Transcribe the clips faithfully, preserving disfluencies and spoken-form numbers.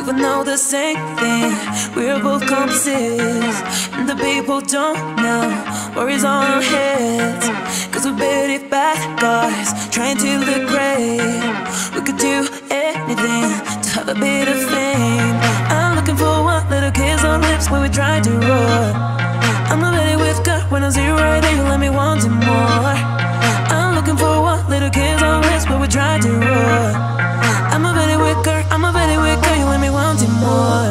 both know the same thing. We're both compasses, and the people don't know worries on our heads. Cause we're pretty bad guys, trying to look great. We could do anything to have a bit of fame. I'm looking for one little kiss on lips when we try to roar. I'm a very with girl when I see you right there, you let me want it more. I'm looking for one little kiss on lips when we try to roar. I'm a very with girl, I'm a very with girl, you let me want it more.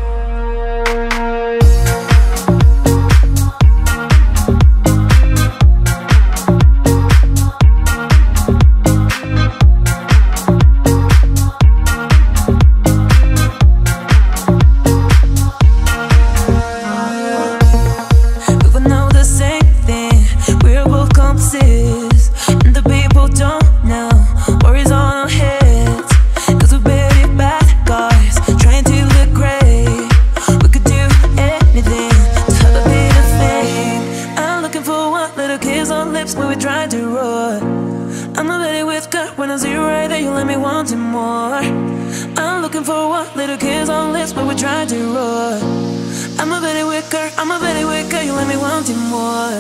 When we try to roar, I'm a very with girl when I see you right there, you let me want it more. I'm looking for one little kiss on lips when we try to roar. I'm a very with girl, I'm a very with girl, you let me want it more.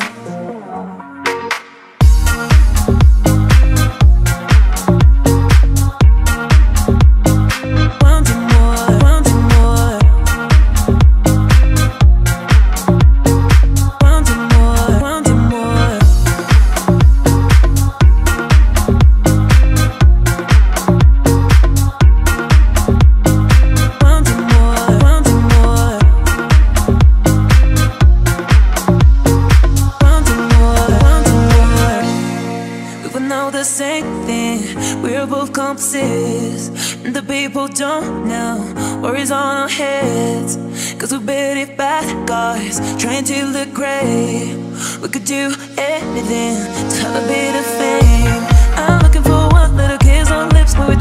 The same thing, we're both compasses, and the people don't know worries on our heads. Cause we're pretty bad guys, trying to look great. We could do anything to have a bit of fame. I'm looking for one little kiss on lips when we